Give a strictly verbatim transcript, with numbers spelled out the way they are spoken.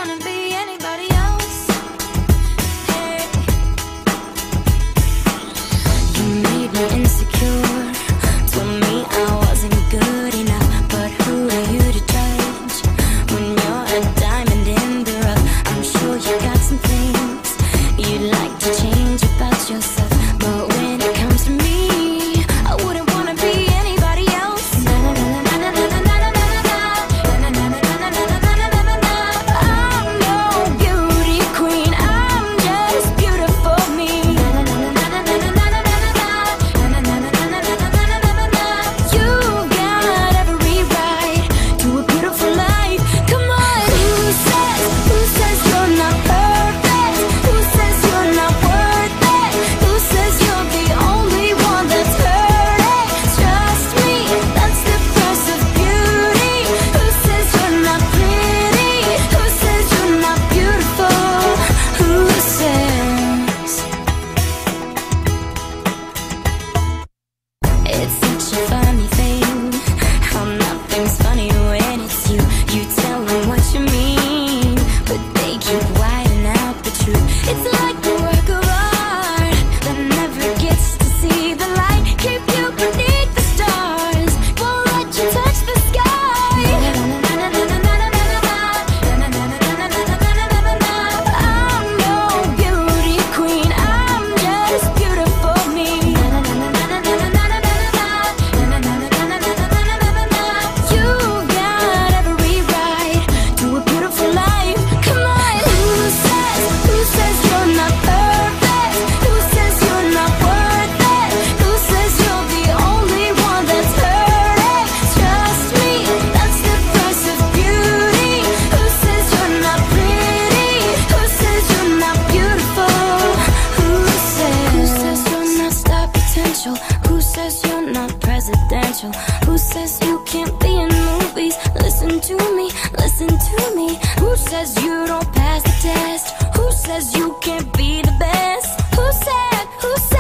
wanna be anybody else. Hey. You made me insecure, told me I wasn't good enough. But who are you to judge when you're a diamond in the rough? I'm sure you got some things you'd like to change about yourself, but when it comes to me, I wouldn't wanna be anybody else. Na na na na na na na na na na na na na na na na. I'm no beauty queen, I'm just beautiful me. Na na na na na na na na na na na na na na. You got every right to a beautiful life. Come on, who says, who says you're not perfect? Who says you're not worth it? Who says you're the only one that's hurting? Trust me, that's the price of beauty. Who says you're not pretty? Who says you're not beautiful? Who says? It's such a funny thing how nothing's funny when it's you. You tell them what you mean, but they keep whiting out the truth. It's like a work of art that never gets to see the light. Keep you beneath the stars, won't let you touch the sky. I'm no beauty queen, I'm just beautiful me. You got every right to a beautiful life. Come on, who says, who says you're not perfect? Who says you're not worth it? Who says you're the only one that's hurting? Trust me, that's the price of beauty. Who says you're not pretty? Who says you're not beautiful? Who says? Who says you're not star potential? Who says you're not presidential? Who says you can't be in movies? Listen to me, listen to me. Who says you don't pass the test? Who says you can't be the best? Who said, who said?